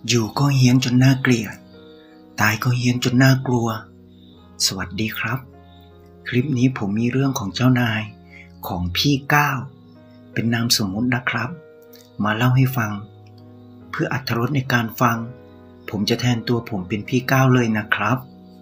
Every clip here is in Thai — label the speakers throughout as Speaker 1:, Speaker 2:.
Speaker 1: อยู่ก็เฮี้ยนจนน่าเกลียดตายก็เฮี้ยนจนน่ากลัวสวัสดีครับคลิปนี้ผมมีเรื่องของเจ้านายของพี่ก้าวเป็นนามสมมุตินะครับมาเล่าให้ฟังเพื่ออรรถรสในการฟังผมจะแทนตัวผมเป็นพี่ก้าวเลยนะครับ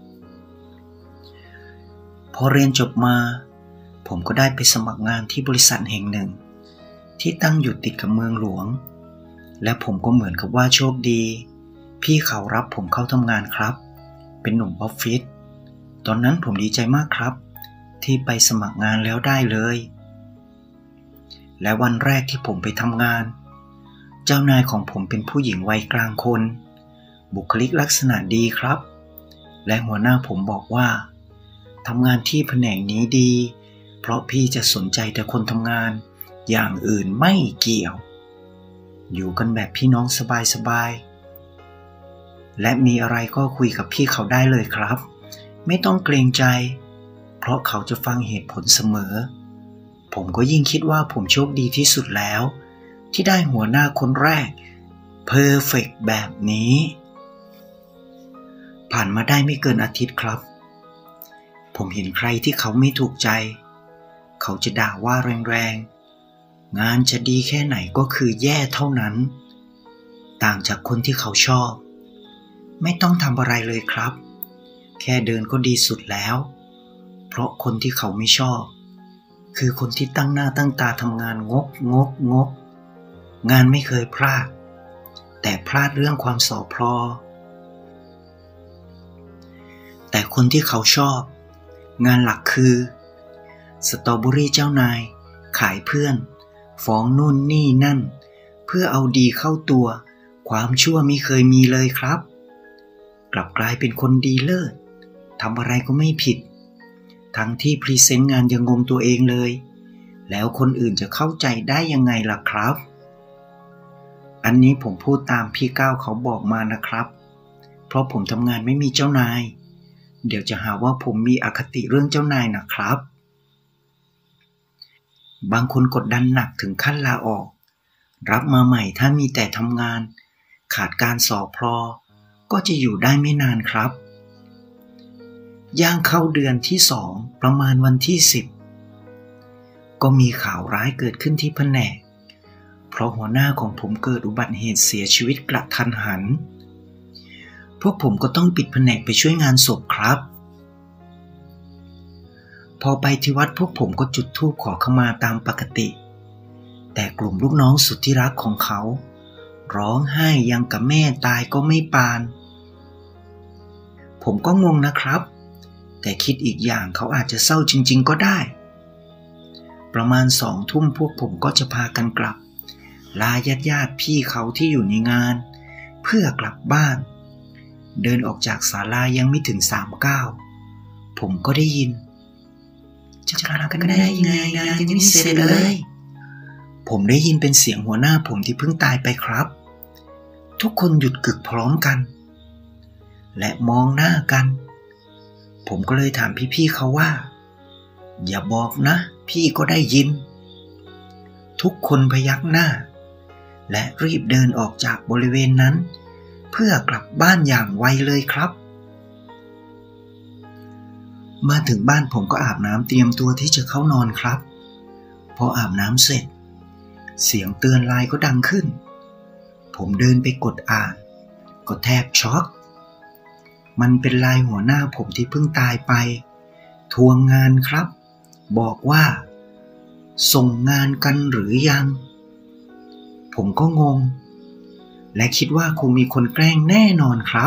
Speaker 1: พอเรียนจบมาผมก็ได้ไปสมัครงานที่บริษัทแห่งหนึ่งที่ตั้งอยู่ติดกับเมืองหลวงและผมก็เหมือนกับว่าโชคดีพี่เขารับผมเข้าทำงานครับเป็นหนุ่มออฟฟิศตอนนั้นผมดีใจมากครับที่ไปสมัครงานแล้วได้เลยและวันแรกที่ผมไปทำงานเจ้านายของผมเป็นผู้หญิงวัยกลางคนบุคลิกลักษณะดีครับและหัวหน้าผมบอกว่าทำงานที่แผนกนี้ดีเพราะพี่จะสนใจแต่คนทำงานอย่างอื่นไม่เกี่ยวอยู่กันแบบพี่น้องสบายๆและมีอะไรก็คุยกับพี่เขาได้เลยครับไม่ต้องเกรงใจเพราะเขาจะฟังเหตุผลเสมอผมก็ยิ่งคิดว่าผมโชคดีที่สุดแล้วที่ได้หัวหน้าคนแรกเพอร์เฟกต์แบบนี้ผ่านมาได้ไม่เกินอาทิตย์ครับผมเห็นใครที่เขาไม่ถูกใจเขาจะด่าว่าแรงๆงานจะดีแค่ไหนก็คือแย่เท่านั้นต่างจากคนที่เขาชอบไม่ต้องทำอะไรเลยครับแค่เดินก็ดีสุดแล้วเพราะคนที่เขาไม่ชอบคือคนที่ตั้งหน้าตั้งตาทำงานงกงานไม่เคยพลาดแต่พลาดเรื่องความสอพลอแต่คนที่เขาชอบงานหลักคือสตรอเบอรี่เจ้านายขายเพื่อนฟ้องนู่นนี่นั่นเพื่อเอาดีเข้าตัวความชั่วไม่เคยมีเลยครับกลับกลายเป็นคนดีเลิศทำอะไรก็ไม่ผิดทั้งที่พรีเซนต์งานยังงงตัวเองเลยแล้วคนอื่นจะเข้าใจได้ยังไงล่ะครับอันนี้ผมพูดตามพี่ก้าวเขาบอกมานะครับเพราะผมทำงานไม่มีเจ้านายเดี๋ยวจะหาว่าผมมีอคติเรื่องเจ้านายนะครับบางคนกดดันหนักถึงขั้นลาออกรับมาใหม่ถ้ามีแต่ทำงานขาดการสอบพลอก็จะอยู่ได้ไม่นานครับย่างเข้าเดือนที่2ประมาณวันที่10ก็มีข่าวร้ายเกิดขึ้นที่แผนกเพราะหัวหน้าของผมเกิดอุบัติเหตุเสียชีวิตกระทันหันพวกผมก็ต้องปิดแผนกไปช่วยงานศพครับพอไปที่วัดพวกผมก็จุดธูปขอขมาตามปกติแต่กลุ่มลูกน้องสุดที่รักของเขาร้องไห้ยังกับแม่ตายก็ไม่ปานผมก็งงนะครับแต่คิดอีกอย่างเขาอาจจะเศร้าจริงๆก็ได้ประมาณ2 ทุ่มพวกผมก็จะพากันกลับลาญาติพี่เขาที่อยู่ในงานเพื่อกลับบ้านเดินออกจากศาลายังไม่ถึง3 ก้าวผมก็ได้ยินจะกลับกันได้ยังไงงานยังไม่เสร็จเลยผมได้ยินเป็นเสียงหัวหน้าผมที่เพิ่งตายไปครับทุกคนหยุดกึกพร้อมกันและมองหน้ากันผมก็เลยถามพี่ๆเขาว่าอย่าบอกนะพี่ก็ได้ยินทุกคนพยักหน้าและรีบเดินออกจากบริเวณนั้นเพื่อกลับบ้านอย่างไวเลยครับมาถึงบ้านผมก็อาบน้ำเตรียมตัวที่จะเข้านอนครับพออาบน้ำเสร็จเสียงเตือนไลน์ก็ดังขึ้นผมเดินไปกดอ่านก็แทบช็อกมันเป็นไลน์หัวหน้าผมที่เพิ่งตายไปทวงงานครับบอกว่าส่งงานกันหรือยังผมก็งงและคิดว่าคงมีคนแกล้งแน่นอนครับ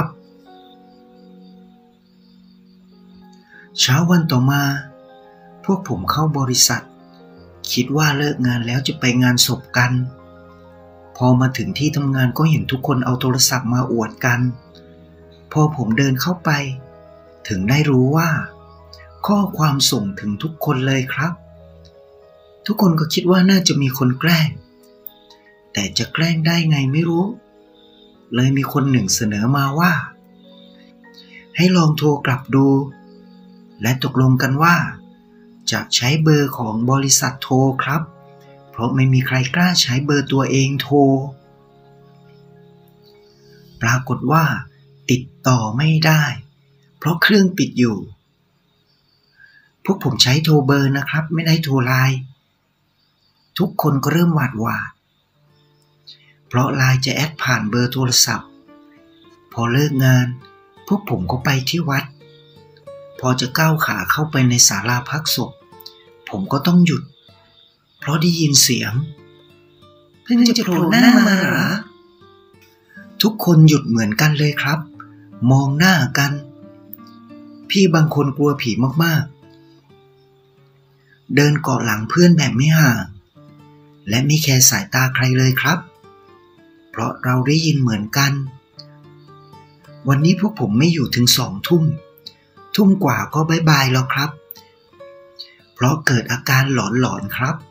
Speaker 1: เช้าวันต่อมาพวกผมเข้าบริษัทคิดว่าเลิกงานแล้วจะไปงานศพกันพอมาถึงที่ทำงานก็เห็นทุกคนเอาโทรศัพท์มาอวดกันพอผมเดินเข้าไปถึงได้รู้ว่าข้อความส่งถึงทุกคนเลยครับทุกคนก็คิดว่าน่าจะมีคนแกล้งแต่จะแกล้งได้ไงไม่รู้เลยมีคนหนึ่งเสนอมาว่าให้ลองโทรกลับดูและตกลงกันว่าจะใช้เบอร์ของบริษัทโทรครับเพราะไม่มีใครกล้าใช้เบอร์ตัวเองโทรปรากฏว่าติดต่อไม่ได้เพราะเครื่องปิดอยู่พวกผมใช้โทรเบอร์นะครับไม่ได้โทรไลน์ทุกคนก็เริ่มหวาดหวาดเพราะไลน์จะแอดผ่านเบอร์โทรศัพท์พอเลิกงานพวกผมก็ไปที่วัดพอจะก้าวขาเข้าไปในศาลาพักศพผมก็ต้องหยุดเพราะได้ยินเสียงเพิ่งจะโผล่หน้ามาเหรอทุกคนหยุดเหมือนกันเลยครับมองหน้ากันพี่บางคนกลัวผีมากๆเดินเกาะหลังเพื่อนแบบไม่ห่างและไม่แคร์สายตาใครเลยครับเพราะเราได้ยินเหมือนกันวันนี้พวกผมไม่อยู่ถึง2 ทุ่มทุ่มกว่าก็บ๊ายบายแล้วครับเพราะเกิดอาการหลอนๆครับ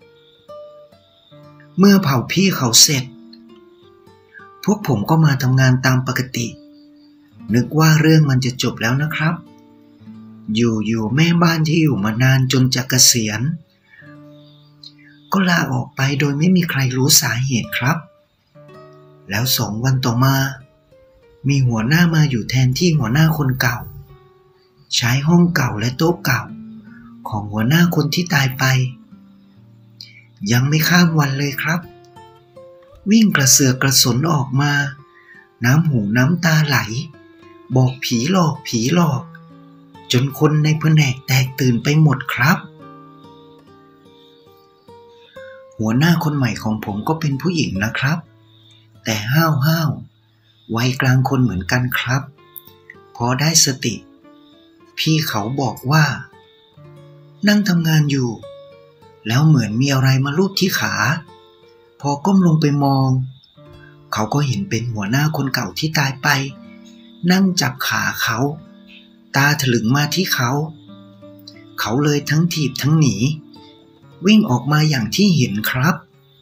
Speaker 1: เมื่อเผาพี่เขาเสร็จพวกผมก็มาทำงานตามปกตินึกว่าเรื่องมันจะจบแล้วนะครับอยู่แม่บ้านที่อยู่มานานจนจะเกษียณก็ลาออกไปโดยไม่มีใครรู้สาเหตุครับแล้ว2 วันต่อมามีหัวหน้ามาอยู่แทนที่หัวหน้าคนเก่าใช้ห้องเก่าและโต๊ะเก่าของหัวหน้าคนที่ตายไปยังไม่ข้ามวันเลยครับวิ่งกระเสือกกระสนออกมาน้ำหูน้ำตาไหลบอกผีหลอกจนคนในแผนกแตกตื่นไปหมดครับหัวหน้าคนใหม่ของผมก็เป็นผู้หญิงนะครับแต่ห้าววัยกลางคนเหมือนกันครับพอได้สติพี่เขาบอกว่านั่งทำงานอยู่แล้วเหมือนมีอะไรมาลูบที่ขาพอก้มลงไปมองเขาก็เห็นเป็นหัวหน้าคนเก่าที่ตายไปนั่งจับขาเขาตาถลึงมาที่เขาเลยทั้งถีบทั้งหนีวิ่งออกมาอย่างที่เห็นครับ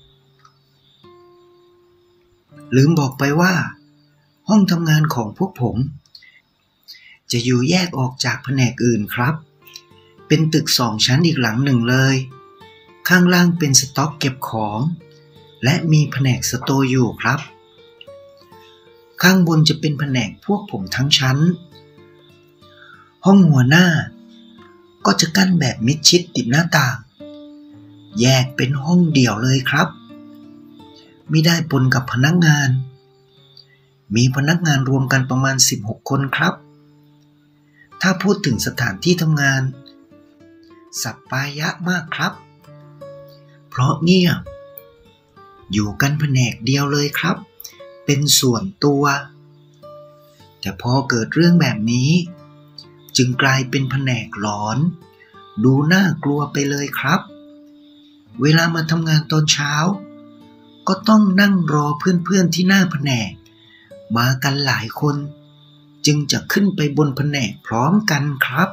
Speaker 1: ลืมบอกไปว่าห้องทำงานของพวกผมจะอยู่แยกออกจากแผนกอื่นครับเป็นตึก2 ชั้นอีกหลังหนึ่งเลยข้างล่างเป็นสต็อกเก็บของและมีแผนกสโตร์อยู่ครับข้างบนจะเป็นแผนกพวกผมทั้งชั้นห้องหัวหน้าก็จะกั้นแบบมิดชิดติดหน้าต่างแยกเป็นห้องเดี่ยวเลยครับไม่ได้ปนกับพนักงานมีพนักงานรวมกันประมาณ16 คนครับถ้าพูดถึงสถานที่ทำงานสัปปายะมากครับเพราะเงียบอยู่กันแผนกเดียวเลยครับเป็นส่วนตัวแต่พอเกิดเรื่องแบบนี้จึงกลายเป็นแผนกหลอนดูน่ากลัวไปเลยครับเวลามาทำงานตอนเช้าก็ต้องนั่งรอเพื่อนๆที่หน้าแผนกมากันหลายคนจึงจะขึ้นไปบนแผนกพร้อมกันครับ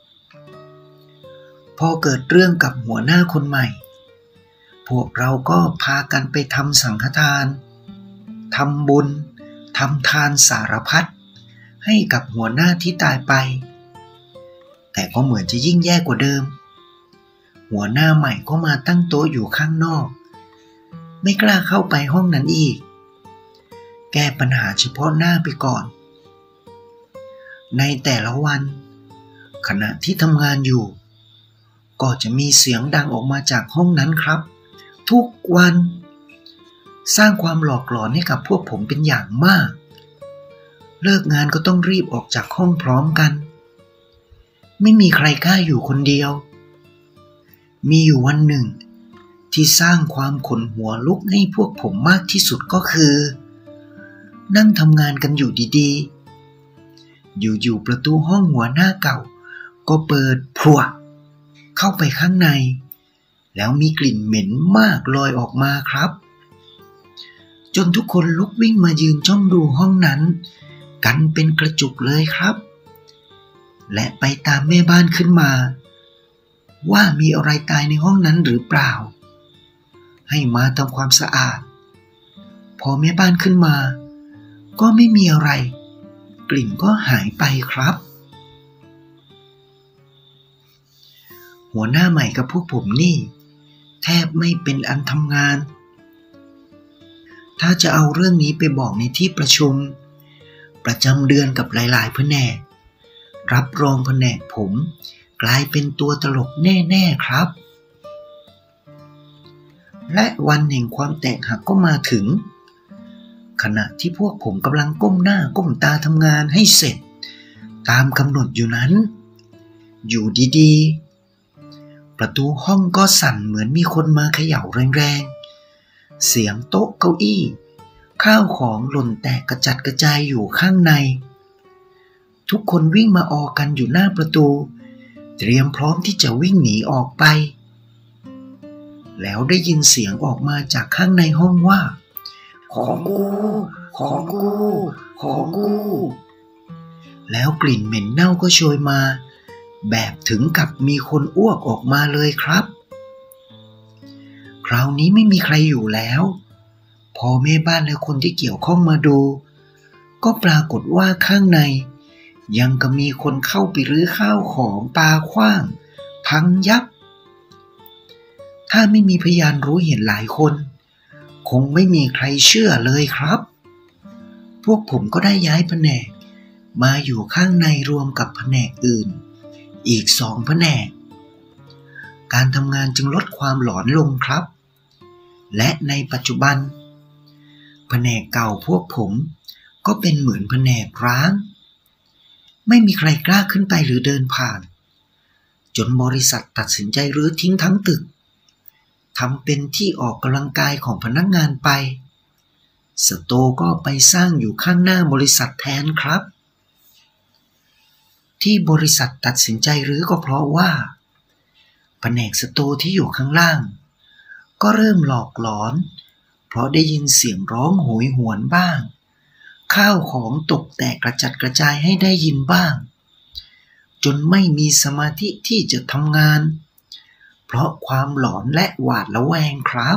Speaker 1: พอเกิดเรื่องกับหัวหน้าคนใหม่พวกเราก็พากันไปทำสังฆทานทำบุญทำทานสารพัดให้กับหัวหน้าที่ตายไปแต่ก็เหมือนจะยิ่งแย่กว่าเดิมหัวหน้าใหม่ก็มาตั้งโต๊ะอยู่ข้างนอกไม่กล้าเข้าไปห้องนั้นอีกแก้ปัญหาเฉพาะหน้าไปก่อนในแต่ละวันขณะที่ทำงานอยู่ก็จะมีเสียงดังออกมาจากห้องนั้นครับทุกวันสร้างความหลอกหลอนให้กับพวกผมเป็นอย่างมากเลิกงานก็ต้องรีบออกจากห้องพร้อมกันไม่มีใครกล้าอยู่คนเดียวมีอยู่วันหนึ่งที่สร้างความขนหัวลุกให้พวกผมมากที่สุดก็คือนั่งทำงานกันอยู่ดีๆอยู่ประตูห้องหัวหน้าเก่าก็เปิดพรวดเข้าไปข้างในแล้วมีกลิ่นเหม็นมากลอยออกมาครับจนทุกคนลุกวิ่งมายืนจ้องดูห้องนั้นกันเป็นกระจุกเลยครับและไปตามแม่บ้านขึ้นมาว่ามีอะไรตายในห้องนั้นหรือเปล่าให้มาทำความสะอาดพอแม่บ้านขึ้นมาก็ไม่มีอะไรกลิ่นก็หายไปครับหัวหน้าใหม่กับพวกผมนี่แทบไม่เป็นอันทำงานทถ้าจะเอาเรื่องนี้ไปบอกในที่ประชุมประจำเดือนกับหลายๆแผนกรับรองแผนกผมกลายเป็นตัวตลกแน่ๆครับและวันแห่งความแตกหักก็มาถึงขณะที่พวกผมกำลังก้มหน้าก้มตาทำงานให้เสร็จตามกำหนดอยู่นั้นอยู่ดีๆประตูห้องก็สั่นเหมือนมีคนมาเขย่าแรงๆเสียงโต๊ะเก้าอี้ข้าวของหล่นแตกกระจัดกระจายอยู่ข้างในทุกคนวิ่งมาออกันอยู่หน้าประตูเตรียมพร้อมที่จะวิ่งหนีออกไปแล้วได้ยินเสียงออกมาจากข้างในห้องว่าของกูของกูของกูแล้วกลิ่นเหม็นเน่าก็โชยมาแบบถึงกับมีคนอ้วกออกมาเลยครับคราวนี้ไม่มีใครอยู่แล้วพอแม่บ้านและคนที่เกี่ยวข้องมาดูก็ปรากฏว่าข้างในยังก็มีคนเข้าไปรื้อข้าวของปาขว้างพังยับถ้าไม่มีพยานรู้เห็นหลายคนคงไม่มีใครเชื่อเลยครับพวกผมก็ได้ย้ายแผนกมาอยู่ข้างในรวมกับแผนกอื่นอีก2 แผนกการทำงานจึงลดความหลอนลงครับและในปัจจุบันแผนกเก่าพวกผมก็เป็นเหมือนแผนกร้างไม่มีใครกล้าขึ้นไปหรือเดินผ่านจนบริษัทตัดสินใจรื้อทิ้งทั้งตึกทำเป็นที่ออกกำลังกายของพนักงานไปสโตร์ก็ไปสร้างอยู่ข้างหน้าบริษัทแทนครับที่บริษัทตัดสินใจรื้อก็เพราะว่าแผนกสโตร์ที่อยู่ข้างล่างก็เริ่มหลอกหลอนเพราะได้ยินเสียงร้องโหยหวนบ้างข้าวของตกแตกกระจัดกระจายให้ได้ยินบ้างจนไม่มีสมาธิที่จะทำงานเพราะความหลอนและหวาดระแวงครับ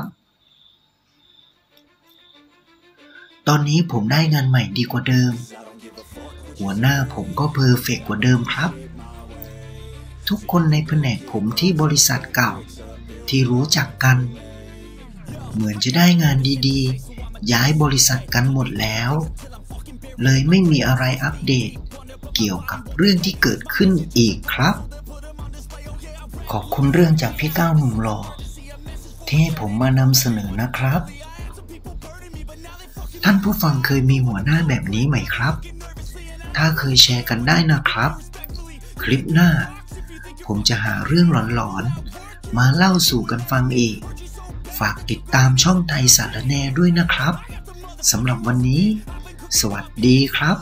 Speaker 1: ตอนนี้ผมได้งานใหม่ดีกว่าเดิมหัวหน้าผมก็เพอร์เฟกต์กว่าเดิมครับทุกคนในแผนกผมที่บริษัทเก่าที่รู้จักกันเหมือนจะได้งานดีๆย้ายบริษัทกันหมดแล้วเลยไม่มีอะไรอัปเดตเกี่ยวกับเรื่องที่เกิดขึ้นอีกครับขอบคุณเรื่องจากพี่ก้าวหนุ่มหล่อที่ให้ผมมานำเสนอนะครับท่านผู้ฟังเคยมีหัวหน้าแบบนี้ไหมครับถ้าเคยแชร์กันได้นะครับคลิปหน้าผมจะหาเรื่องหลอนๆมาเล่าสู่กันฟังอีกฝากติดตามช่องไทยสารแหน่ด้วยนะครับสำหรับวันนี้สวัสดีครับ